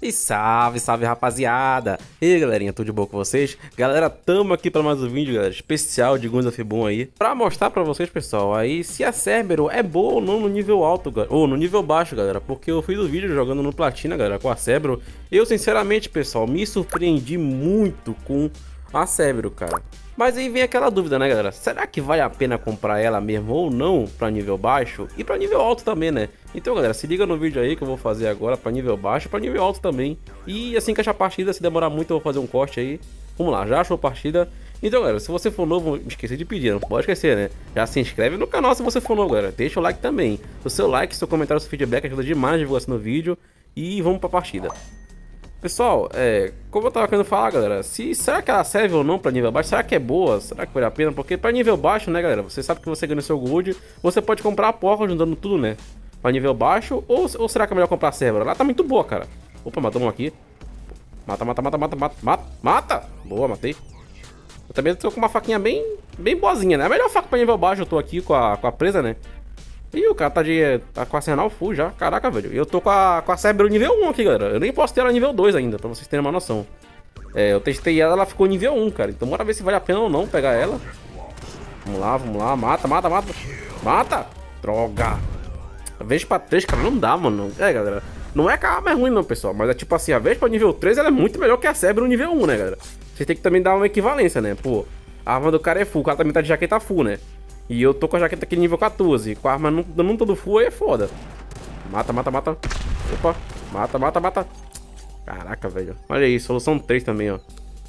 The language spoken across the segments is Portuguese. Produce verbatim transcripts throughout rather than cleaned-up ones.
E salve, salve rapaziada! E aí galerinha, tudo de boa com vocês? Galera, tamo aqui para mais um vídeo, galera, especial de Guns of Boom aí, pra mostrar pra vocês, pessoal, aí se a Cerberus é boa ou não no nível alto, ou no nível baixo, galera, porque eu fiz o vídeo jogando no Platina, galera, com a Cerberus. Eu, sinceramente, pessoal, me surpreendi muito com a Cerberus, cara. Mas aí vem aquela dúvida, né, galera? Será que vale a pena comprar ela mesmo ou não pra nível baixo? E pra nível alto também, né? Então, galera, se liga no vídeo aí que eu vou fazer agora pra nível baixo e pra nível alto também. E assim que achar a partida, se demorar muito eu vou fazer um corte aí. Vamos lá, já achou a partida? Então, galera, se você for novo, me esqueci de pedir, não pode esquecer, né? Já se inscreve no canal se você for novo, galera. Deixa o like também. O seu like, seu comentário, seu feedback ajuda demais na divulgação do vídeo. E vamos pra partida. Pessoal, é, como eu tava querendo falar, galera, se, será que ela serve ou não pra nível baixo? Será que é boa? Será que vale a pena? Porque pra nível baixo, né, galera, você sabe que você ganha o seu gold, você pode comprar a porca juntando tudo, né? Pra nível baixo, ou, ou será que é melhor comprar a Cerberus? Ela tá muito boa, cara. Opa, matamos um aqui. Mata, mata, mata, mata, mata, mata, mata! Boa, matei. Eu também tô com uma faquinha bem, bem boazinha, né? A melhor faca pra nível baixo eu tô aqui com a, com a presa, né? Ih, o cara tá, de, tá com a arsenal full já. Caraca, velho. Eu tô com a, com a Cerberus nível um aqui, galera. Eu nem posso ter ela nível dois ainda, pra vocês terem uma noção. É, eu testei ela, ela ficou nível um, cara. Então bora ver se vale a pena ou não pegar ela. Vamos lá, vamos lá. Mata, mata, mata. Mata! Droga! A Vespa três, cara, não dá, mano. É, galera. Não é que a arma é ruim, não, pessoal. Mas é tipo assim, a Vespa nível três, ela é muito melhor que a Cerberus nível um, né, galera? Vocês tem que também dar uma equivalência, né? Pô, a arma do cara é full, o cara também tá de jaqueta full, né? E eu tô com a jaqueta aqui nível quatorze. Com a arma não, não todo full aí é foda. Mata, mata, mata. Opa. Mata, mata, mata. Caraca, velho. Olha aí, solução três também, ó.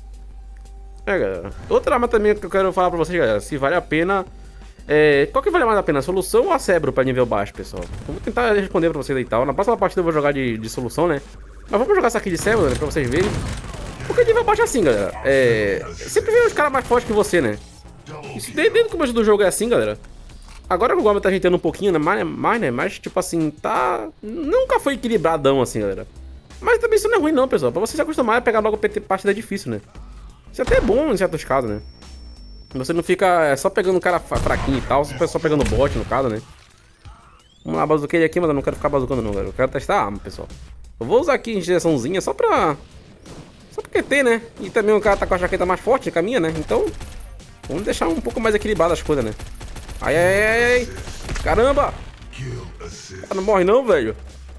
É, galera. Outra arma também que eu quero falar pra vocês, galera. Se vale a pena... É... Qual que vale mais a pena? A solução ou a Cerberus pra nível baixo, pessoal? Eu vou tentar responder pra vocês aí e tal. Na próxima partida eu vou jogar de, de solução, né? Mas vamos jogar essa aqui de Cerberus, né? Pra vocês verem. Porque nível baixo é assim, galera. É... Sempre vem os caras mais fortes que você, né? Isso desde, desde o começo do jogo é assim, galera. Agora que o Goblin tá ajeitando um pouquinho, né? Mais, mais, né? Mas, tipo assim, tá... Nunca foi equilibradão, assim, galera. Mas também isso não é ruim, não, pessoal. Pra você se acostumar a pegar logo partida difícil, né? Isso até é bom em certos casos, né? Você não fica só pegando um cara fraquinho e tal, só pegando bot, no caso, né? Vamos lá, bazuquei aqui, mas eu não quero ficar bazucando, não, galera. Eu quero testar a arma, pessoal. Eu vou usar aqui em direçãozinha só pra... Só porque tem, né? E também o cara tá com a jaqueta mais forte que a minha, né? Então... Vamos deixar um pouco mais equilibrado as coisas, né? Ai, ai, ai, ai. Caramba! Ah, não morre não, velho.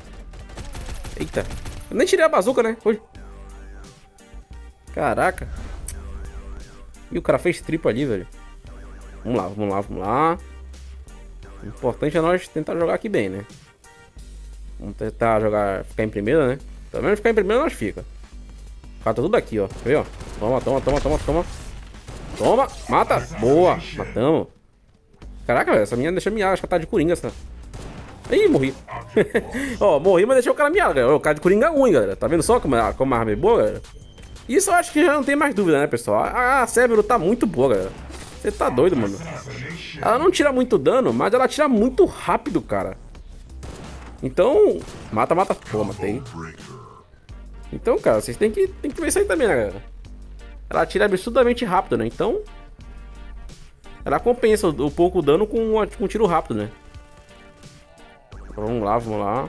Eita. Eu nem tirei a bazuca, né? Oi. Caraca. E o cara fez triplo ali, velho. Vamos lá, vamos lá, vamos lá. O importante é nós tentar jogar aqui bem, né? Vamos tentar jogar, ficar em primeira, né? Pelo menos ficar em primeira nós fica. Fica tudo aqui, ó. Vê, ó. Toma, toma, toma, toma, toma. Toma, mata, boa, matamos. Caraca, velho, essa menina deixa miar, acho que ela tá de coringa, essa. Ih, morri. Ó, morri, mas deixei o cara miar, galera. O cara de coringa é ruim, galera. Tá vendo só como, como a arma é boa, galera? Isso eu acho que já não tem mais dúvida, né, pessoal? A, a Cerberus tá muito boa, galera. Você tá doido, mano. Ela não tira muito dano, mas ela tira muito rápido, cara. Então, mata, mata. Pô, matei. Então, cara, vocês tem que, tem que ver isso aí também, né, galera? Ela tira absurdamente rápido, né? Então... Ela compensa o, o pouco dano com, com um tiro rápido, né? Vamos lá, vamos lá.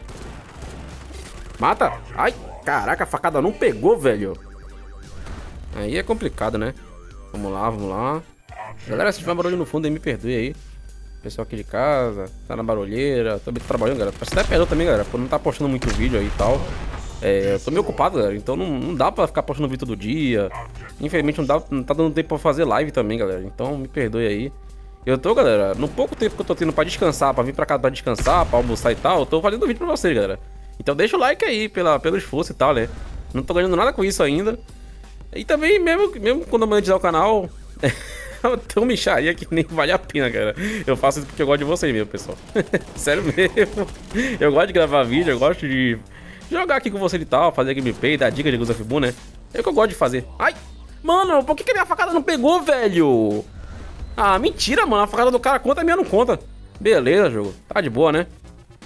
Mata! Ai! Caraca, a facada não pegou, velho. Aí é complicado, né? Vamos lá, vamos lá. Galera, se tiver barulho no fundo aí, me perdoe aí. Pessoal aqui de casa, tá na barulheira. Tô trabalhando, galera. Você até perdão também, galera, por não estar postando muito vídeo aí e tal. É, eu tô meio ocupado, galera, então não, não dá pra ficar postando vídeo todo dia. Infelizmente não, dá, não tá dando tempo pra fazer live também, galera. Então me perdoe aí. Eu tô, galera, no pouco tempo que eu tô tendo pra descansar, pra vir pra cá pra descansar, pra almoçar e tal, eu tô fazendo vídeo pra vocês, galera. Então deixa o like aí pela, pelo esforço e tal, né? Não tô ganhando nada com isso ainda. E também, mesmo, mesmo quando eu monetizar o canal, eu tenho uma micharia que nem vale a pena, cara. Eu faço isso porque eu gosto de vocês mesmo, pessoal. Sério mesmo. Eu gosto de gravar vídeo, eu gosto de... jogar aqui com você e tal, fazer gameplay, dar dica de Guns of Boom, né? É o que eu gosto de fazer. Ai! Mano, por que, que a minha facada não pegou, velho? Ah, mentira, mano. A facada do cara conta, a minha não conta. Beleza, jogo. Tá de boa, né?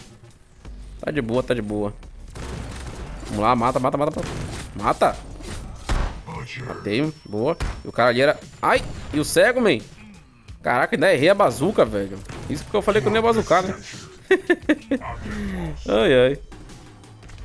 Tá de boa, tá de boa. Vamos lá, mata, mata, mata. Mata! Matei, boa. E o cara ali era... Ai! E o cego, man? Caraca, ainda errei a bazuca, velho. Isso porque eu falei que eu não ia bazucar, né? Ai, ai.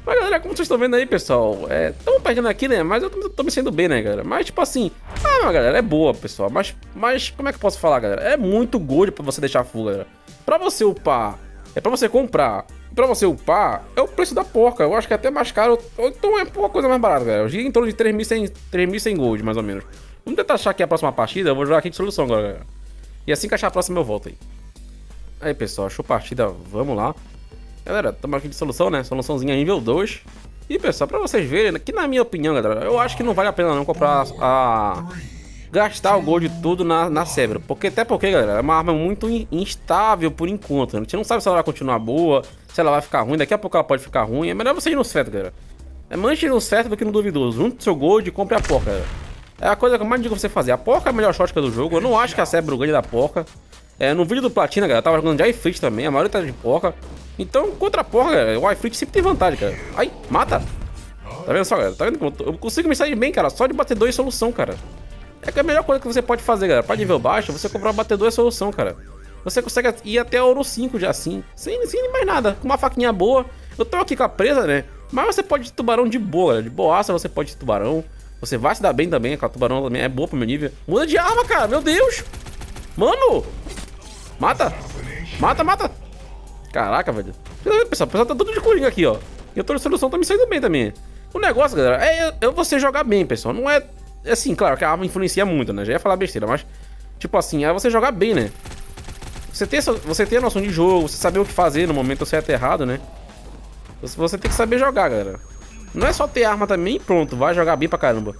Mas, galera, como vocês estão vendo aí, pessoal, é, tão perdendo aqui, né? Mas eu tô, tô me sendo bem, né, galera? Mas, tipo assim, ah, não, galera, é boa, pessoal. Mas, mas, como é que eu posso falar, galera? É muito gold pra você deixar full, galera. Pra você upar, é pra você comprar. Pra você upar, é o preço da porca. Eu acho que é até mais caro. Ou então é uma coisa mais barata, galera. Eu gira em torno de três mil e cem gold, mais ou menos. Vamos tentar achar aqui a próxima partida. Eu vou jogar aqui de solução agora, galera. E assim que achar a próxima, eu volto aí. Aí, pessoal, achou partida. Vamos lá. Galera, estamos aqui de solução, né? Soluçãozinha nível dois. E, pessoal, pra vocês verem, que na minha opinião, galera, eu acho que não vale a pena não comprar a... gastar o gold tudo na, na Cerberus. Porque, até porque, galera, é uma arma muito in instável por enquanto. Né? A gente não sabe se ela vai continuar boa, se ela vai ficar ruim. Daqui a pouco ela pode ficar ruim. É melhor você ir no certo, galera. É manche no certo do que no duvidoso. Junte seu gold e compre a porca, galera. É a coisa que eu mais digo você fazer. A porca é a melhor shotgun do jogo. Eu não acho que a Cerberus ganhe da porca. É, no vídeo do Platina, galera, tava jogando de iFrit também. A maioria tá de porca. Então, contra a porca, galera, o iFrit sempre tem vantagem, cara. Ai, mata! Tá vendo só, galera? Tá vendo como eu consigo me sair bem, cara? Só de batedor e solução, cara. É que a melhor coisa que você pode fazer, galera, pra nível baixo, você comprar um batedor e solução, cara. Você consegue ir até ouro cinco já assim, sem, sem mais nada, com uma faquinha boa. Eu tô aqui com a presa, né? Mas você pode ir de tubarão de boa, galera. De boaça você pode ir de tubarão. Você vai se dar bem também, com a tubarão também é boa pro meu nível. Muda de arma, cara, meu Deus! Mano! Mata! Mata, mata! Caraca, velho. Pessoal, o pessoal tá tudo de coringa aqui, ó. E eu tô de solução, tô me saindo bem também. O negócio, galera, é eu você jogar bem, pessoal. Não é... Assim, claro que a arma influencia muito, né? Já ia falar besteira, mas... Tipo assim, é você jogar bem, né? Você ter, você ter a noção de jogo, você saber o que fazer no momento certo e errado, né? Você tem que saber jogar, galera. Não é só ter arma também e pronto, vai jogar bem pra caramba.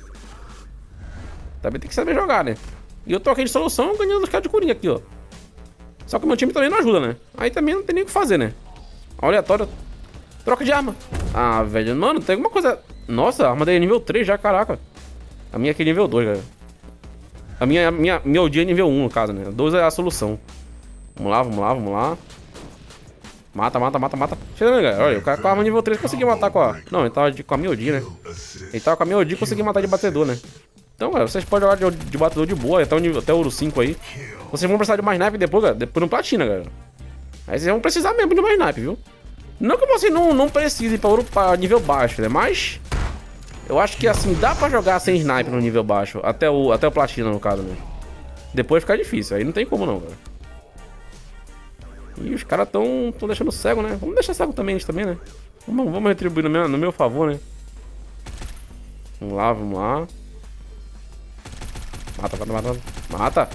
Também tem que saber jogar, né? E eu tô aqui de solução ganhando os caras de coringa aqui, ó. Só que o meu time também não ajuda, né? Aí também não tem nem o que fazer, né? Aleatório. Troca de arma. Ah, velho. Mano, tem alguma coisa... Nossa, a arma daí é nível três já, caraca. A minha aqui é nível dois, galera. A minha, a minha, meu dia é nível um, no caso, né? dois é a solução. Vamos lá, vamos lá, vamos lá. Mata, mata, mata, mata. Chegando, galera. Olha, o cara com a arma nível três conseguiu matar com a... Não, ele tava de, com a miodi, né? Ele tava com a miodi e conseguiu matar de batedor, né? Então, galera, vocês podem jogar de, de batedor de boa, até o nível, até o ouro cinco aí. Vocês vão precisar de mais snipe depois, galera. Depois no platina, galera. Aí vocês vão precisar mesmo de mais snipe, viu? Não que vocês não, não precisem pra, ouro, pra nível baixo, né? Mas... Eu acho que assim, dá pra jogar sem snipe no nível baixo. Até o, até o platina, no caso, né? Depois fica difícil, aí não tem como não, cara. E os caras tão, tão deixando cego, né? Vamos deixar cego também, eles também, né? Vamos, vamos retribuir no meu, no meu favor, né? Vamos lá, vamos lá. Mata, mata, mata. Mata.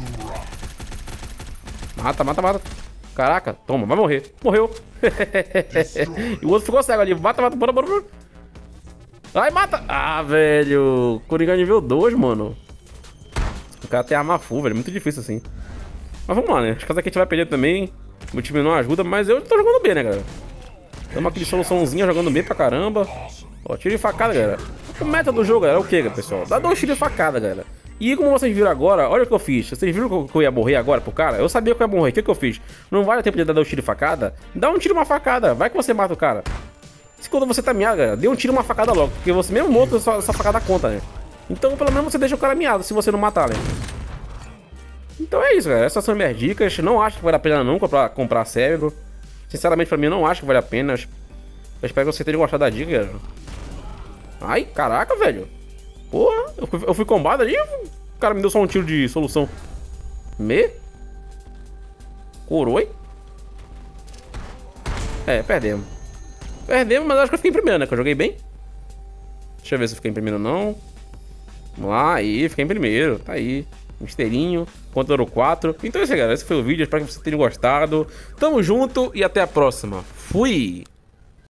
Mata, mata, mata. Caraca, toma, vai morrer. Morreu. E o outro ficou cego ali. Mata, mata, bora, bora, bora. Ai, mata. Ah, velho. Coringa nível dois, mano. O cara tem arma full, velho. Muito difícil assim. Mas vamos lá, né? Acho que aqui a gente vai perder também. Meu time não ajuda, mas eu tô jogando bem, né, galera? Tamo aqui de soluçãozinha, jogando bem pra caramba. Ó, tiro de facada, galera. O meta do jogo, galera, é o que, pessoal? Dá dois tiros de facada, galera. E como vocês viram agora, olha o que eu fiz. Vocês viram que eu ia morrer agora pro cara? Eu sabia que eu ia morrer. O que, que eu fiz? Não vale tempo de dar dois tiros de facada? Dá um tiro e uma facada. Vai que você mata o cara. Se quando você tá miado, galera, dê um tiro e uma facada logo. Porque você mesmo morto, sua, sua facada conta, né? Então, pelo menos você deixa o cara miado se você não matar, né? Então é isso, galera. Essas são minhas dicas. Não acho que vale a pena não comprar, comprar Cerberus. Sinceramente, pra mim, eu não acho que vale a pena. Eu espero que você tenha gostado da dica, galera. Ai, caraca, velho. Porra, eu fui, eu fui combado ali. O cara me deu só um tiro de solução. Me? Coroi? É, perdemos. Perdemos, mas acho que eu fiquei em primeiro, né? Que eu joguei bem. Deixa eu ver se eu fiquei em primeiro ou não. Vamos lá, aí, fiquei em primeiro. Tá aí. Misterinho, contra ouro quatro. Então é isso aí, galera. Esse foi o vídeo. Espero que vocês tenham gostado. Tamo junto e até a próxima. Fui!